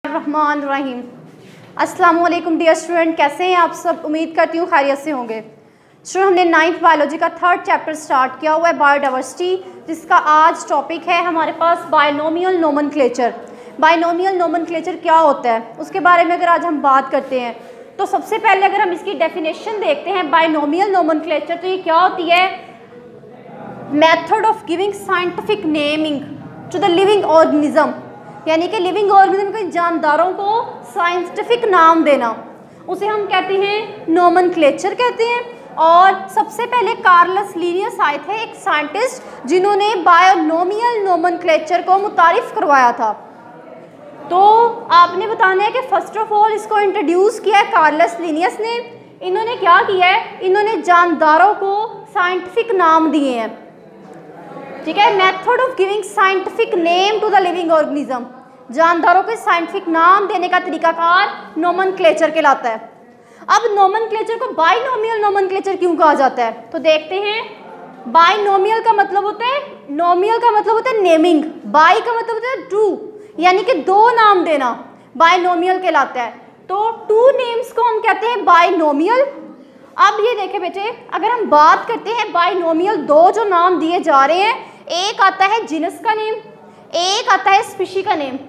रहमान रहीम। अस्सलाम वालेकुम dear student, कैसे हैं आप सब? उम्मीद करती हूँ खैरियत से होंगे। स्टूडेंट, हमने 9th बायोलॉजी का 3rd चैप्टर स्टार्ट किया हुआ है, बायोडाइवर्सिटी, जिसका आज टॉपिक है हमारे पास बायनोमियल नोमेनक्लेचर। बायनोमियल नोमेनक्लेचर क्या होता है उसके बारे में अगर आज हम बात करते हैं तो सबसे पहले अगर हम इसकी डेफिनेशन देखते हैं बायनोमियल नोमेनक्लेचर, तो ये क्या होती है? Method of giving scientific naming to the living organism, यानी कि लिविंग ऑर्गेनिज्म के जानदारों को साइंटिफिक नाम देना, उसे हम कहते हैं नोमेनक्लेचर कहते हैं। और सबसे पहले कार्लस लिनियस आए थे, एक साइंटिस्ट जिन्होंने बायनोमियल नोमेनक्लेचर को मुतारिफ करवाया था। तो आपने बताना है कि फर्स्ट ऑफ ऑल इसको इंट्रोड्यूस किया है कार्लस लिनियस ने। इन्होंने क्या किया है? इन्होंने जानदारों को साइंटिफिक नाम दिए हैं, ठीक है। Method of giving scientific name to the living organism, जानदारों को साइंटिफिक नाम देने का तरीकाकार नोमेनक्लेचर कहलाता है। अब नोमेनक्लेचर को बायनोमियल नोमेनक्लेचर क्यों कहा जाता है तो देखते हैं। बायनोमियल का मतलब होता है, नोमियल का मतलब होता है नेमिंग, बाय का मतलब होता है टू, यानी कि दो नाम देना, बायनोमियल कहलाता है। तो टू नेम्स को हम कहते हैं बायनोमियल। अब ये देखें बेटे, अगर हम बात करते हैं बायनोमियल, दो जो नाम दिए जा रहे हैं, एक आता है जीनस का नेम, एक आता है स्पीशी का नेम।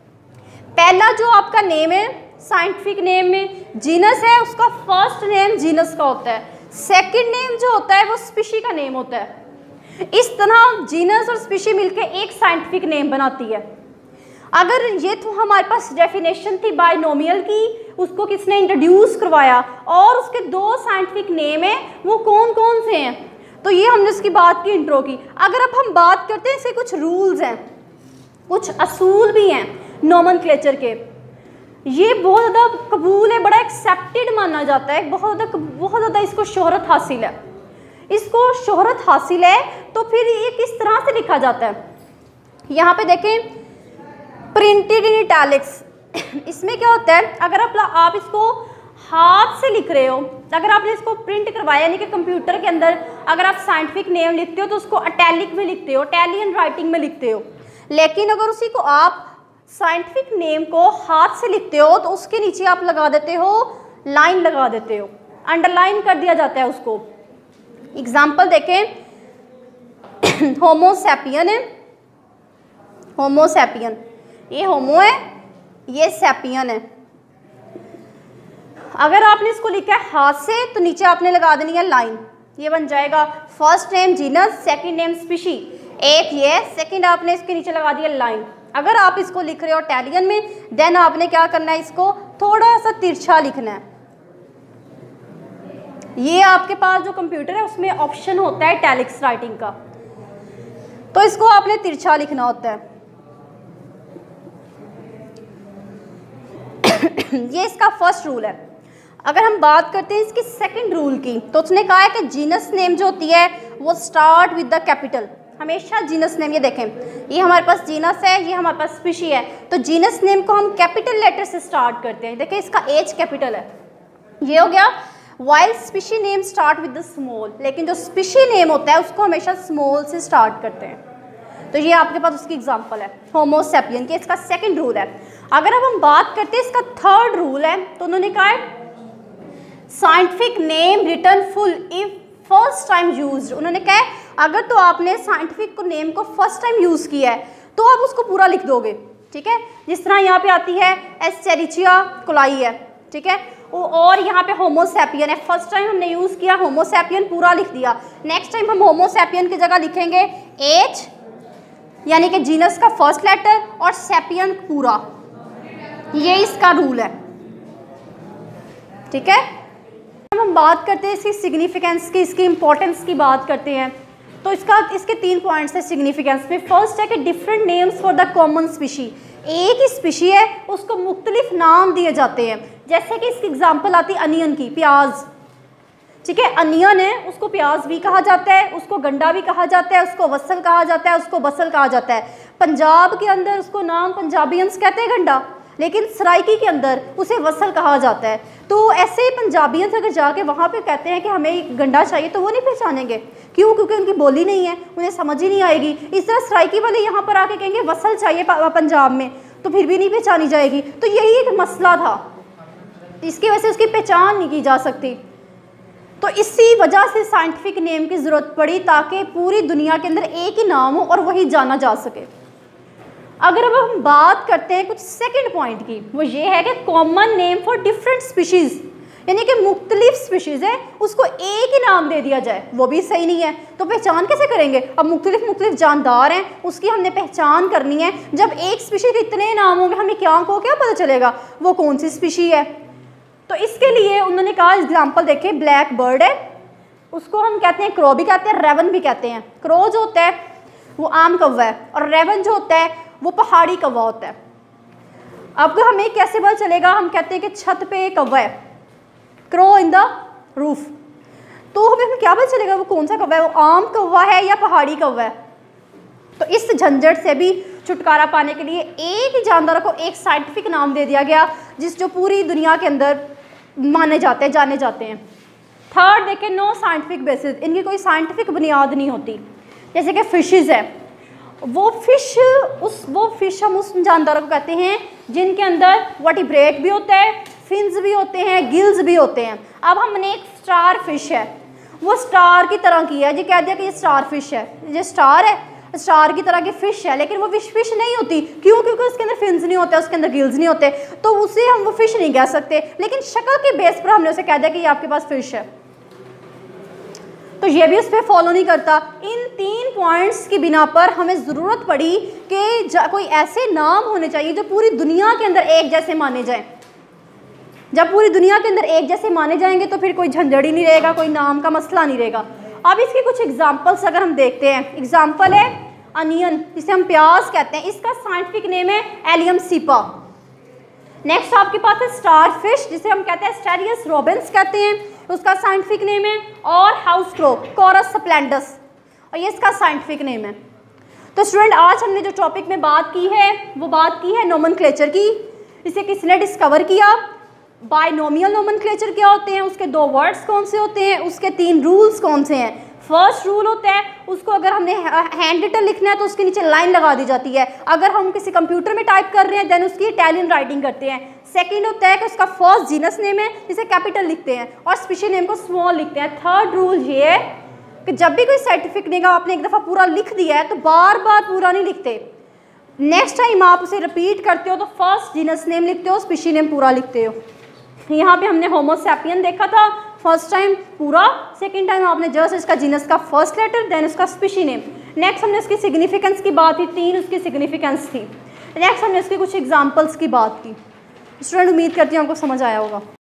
पहला जो आपका नेम है साइंटिफिक नेम में जीनस है, उसका फर्स्ट नेम जीनस का होता है, सेकंड नेम जो होता है वो स्पीशी का नेम होता है। इस तरह जीनस और स्पीशी मिलकर एक साइंटिफिक नेम बनाती है। अगर ये तो हमारे पास डेफिनेशन थी बायनोमियल की, उसको किसने इंट्रोड्यूस करवाया और उसके दो साइंटिफिक नेम है, वो कौन कौन से हैं, तो ये हमने उसकी बात की, इंट्रो की। अगर अब हम बात करते हैं, इसके कुछ रूल्स हैं, कुछ असूल भी हैं नोमेनक्लेचर के। ये बहुत ज़्यादा कबूल है, बड़ा एक्सेप्टेड माना जाता है, बहुत ज़्यादा इसको शोहरत हासिल है। इसको शोहरत हासिल है तो फिर ये किस तरह से लिखा जाता है? यहाँ पे देखें, प्रिंटेड इन इटैलिक्स। इसमें क्या होता है, अगर आप इसको हाथ से लिख रहे हो, अगर आपने इसको प्रिंट करवाया, यानी कि कंप्यूटर के अंदर अगर आप साइंटिफिक नेम लिखते हो तो उसको इटैलिक में लिखते हो, इटैलियन राइटिंग में लिखते हो। लेकिन अगर उसी को आप साइंटिफिक नेम को हाथ से लिखते हो तो उसके नीचे आप लगा देते हो, लाइन लगा देते हो, अंडरलाइन कर दिया जाता है उसको। एग्जाम्पल देखें, होमोसैपियन है, होमोसैपियन, ये होमो है, ये सैपियन है। अगर आपने इसको लिखा है हाथ से तो नीचे आपने लगा देनी है लाइन, ये बन जाएगा first name genus, second name species, एक ये, सेकंड आपने इसके नीचे लगा दिया लाइन। अगर आप इसको लिख रहे हो इटैलियन में, देन आपने क्या करना है, इसको थोड़ा सा तिरछा लिखना है। ये आपके पास जो कंप्यूटर है उसमें ऑप्शन होता है इटैलिक्स राइटिंग का, तो इसको आपने तिरछा लिखना होता है। ये इसका फर्स्ट रूल है। अगर हम बात करते हैं इसकी सेकंड रूल की, तो उसने कहा है कि जीनस नेम जो होती है वो स्टार्ट विद द कैपिटल, हमेशा जीनस नेम, ये देखें, ये हमारे पास जीनस है, ये हमारे पास स्पीशी है, तो जीनस नेम को हम कैपिटल लेटर से स्टार्ट करते हैं। देखें, इसका एच कैपिटल है, ये हो गया। While species name start with the small, लेकिन जो स्पीशी नेम होता है उसको हमेशा स्मॉल से स्टार्ट करते हैं। तो ये आपके पास उसकी एग्जांपल है होमोसैपियन की, इसका सेकंड रूल है। अगर अब हम बात करते हैं इसका थर्ड रूल है, तो उन्होंने कहा है scientific name written full if first time used. उन्होंने कहा है अगर तो आपने साइंटिफिक नेम को फर्स्ट टाइम यूज़ किया है तो आप उसको पूरा लिख दोगे, ठीक है। जिस तरह यहाँ पे आती है एस्चेरिचिया कोलाई है, ठीक है, और यहाँ पे होमोसैपियन है, फर्स्ट टाइम हमने यूज़ किया होमोसैपियन, पूरा लिख दिया। नेक्स्ट टाइम हम होमोसैपियन की जगह लिखेंगे एच, यानी कि जीनस का फर्स्ट लेटर, और सैपियन पूरा, ये इसका रूल है, ठीक है। हम बात करते हैं इसकी सिग्निफिकेंस की, इसकी इंपॉर्टेंस की बात करते हैं, तो इसके 3 पॉइंट्स है सिग्निफिकेंस में। फर्स्ट है कि different names for the common species, एक ही स्पीशी है उसको मुख्तलिफ नाम दिए जाते हैं। जैसे कि इसकी एग्जांपल आती है अनियन की, प्याज, ठीक है, अनियन है उसको प्याज भी कहा जाता है, उसको गंडा भी कहा जाता है, उसको वसल कहा जाता है, उसको बसल कहा जाता है। पंजाब के अंदर उसको नाम पंजाबियंस कहते हैं गंडा, लेकिन सराइकी के अंदर उसे वसल कहा जाता है। तो ऐसे ही पंजाबियंस अगर जाके वहाँ पे कहते हैं कि हमें गंडा चाहिए तो वो नहीं पहचानेंगे, क्यों? क्योंकि उनकी बोली नहीं है, उन्हें समझ ही नहीं आएगी। इस तरह सराइकी वाले यहाँ पर आके कहेंगे वसल चाहिए पंजाब में, तो फिर भी नहीं पहचानी जाएगी। तो यही एक मसला था, इसकी वजह से उसकी पहचान नहीं की जा सकती। तो इसी वजह से साइंटिफिक नेम की ज़रूरत पड़ी, ताकि पूरी दुनिया के अंदर एक ही नाम हो और वही जाना जा सके। अगर अब हम बात करते हैं कुछ सेकंड पॉइंट की, वो ये है कि common name for different species, यानी कि मुख्तलिफ स्पीशीज़ है उसको एक ही नाम दे दिया जाए, वो भी सही नहीं है। तो पहचान कैसे करेंगे? अब मुख्तलिफ जानदार हैं, उसकी हमने पहचान करनी है। जब एक स्पीशी के इतने नाम होंगे, हमें क्या पता चलेगा वो कौन सी स्पीशी है? तो इसके लिए उन्होंने कहा, एग्जाम्पल देखे, ब्लैक बर्ड है, उसको हम कहते हैं क्रो भी कहते हैं, रेवन भी कहते हैं। क्रो जो होता है वो आम कौवा है, और रेवन जो होता है वो पहाड़ी कौवा होता है। अब हमें कैसे पता चलेगा? हम कहते हैं कि छत पे कौवा है, क्रो इन द रूफ, तो हमें क्या पता चलेगा वो कौन सा कौवा है? वो आम कौवा है या पहाड़ी कौवा है? तो इस झंझट से भी छुटकारा पाने के लिए एक ही जानदार को एक साइंटिफिक नाम दे दिया गया, जो पूरी दुनिया के अंदर माने जाते हैं, जाने जाते हैं। थर्ड देखें, नो साइंटिफिक बेसिस, इनकी कोई साइंटिफिक बुनियाद नहीं होती। जैसे कि फिशेस है, वो फिश हम उस जानदारों को कहते हैं जिनके अंदर वर्टिब्रेट भी होता है, फिन्स भी होते हैं, गिल्स भी होते हैं। अब हमने एक स्टार फिश है, वो स्टार की तरह की है, जी कह दिया कि ये स्टार फिश है, ये स्टार है, स्टार की तरह की फिश है, लेकिन वो फिश नहीं होती। क्यों? क्योंकि उसके अंदर फिन्स नहीं होते, उसके अंदर गिल्स नहीं होते, तो उसे हम वो फिश नहीं कह सकते। लेकिन शक्ल के बेस पर हमने उसे कह दिया कि ये आपके पास फिश है, तो ये भी उस पर फॉलो नहीं करता। इन 3 पॉइंट्स की बिना पर हमें ज़रूरत पड़ी कि कोई ऐसे नाम होने चाहिए जो पूरी दुनिया के अंदर एक जैसे माने जाएं। जब पूरी दुनिया के अंदर एक जैसे माने जाएंगे तो फिर कोई झंझट ही नहीं रहेगा, कोई नाम का मसला नहीं रहेगा। अब इसके कुछ एग्जाम्पल्स अगर हम देखते हैं, एग्जाम्पल है अनियन, जिसे हम प्याज कहते हैं, इसका साइंटिफिक नेम है एलियम सीपा। नेक्स्ट आपके पास है स्टार फिश, जिसे हम कहते हैं एस्टेरियस रोबिन्स कहते हैं, उसका साइंटिफिक नेम है। और हाउस क्रो, कोरस स्प्लेंडस, और ये इसका साइंटिफिक नेम है। तो स्टूडेंट, आज हमने जो टॉपिक में बात की है वो बात की है नोमेनक्लेचर की। इसे किसने डिस्कवर किया? बायनोमियल नोमेनक्लेचर क्या होते हैं, उसके 2 वर्ड्स कौन से होते हैं, उसके 3 रूल्स कौन से हैं। फर्स्ट रूल होता है, उसको अगर हमने हैंड रिटन लिखना है तो उसके नीचे लाइन लगा दी जाती है। अगर हम किसी कंप्यूटर में टाइप कर रहे हैं देन उसकी इटालियन राइटिंग करते हैं। सेकंड होता है कि उसका फर्स्ट जीनस नेम है जिसे कैपिटल लिखते हैं और स्पीशीज नेम को स्मॉल लिखते हैं। थर्ड रूल ये है कि जब भी कोई सर्टिफिकेट नेम आपने एक दफ़ा पूरा लिख दिया है तो बार बार पूरा नहीं लिखते। नेक्स्ट टाइम आप उसे रिपीट करते हो तो फर्स्ट जीनस नेम लिखते हो, स्पीशीज नेम पूरा लिखते हो। यहाँ पे हमने होमो सैपियन देखा था फर्स्ट टाइम पूरा, सेकंड टाइम आपने जस्ट इसका जीनस का फर्स्ट लेटर देन उसका स्पीशीज नेम। नेक्स्ट हमने उसकी सिग्निफिकेंस की बात की, 3 उसकी सिग्निफिकेंस थी। नेक्स्ट हमने उसकी कुछ एग्जांपल्स की बात की। स्टूडेंट, उम्मीद करती हूँ आपको समझ आया होगा।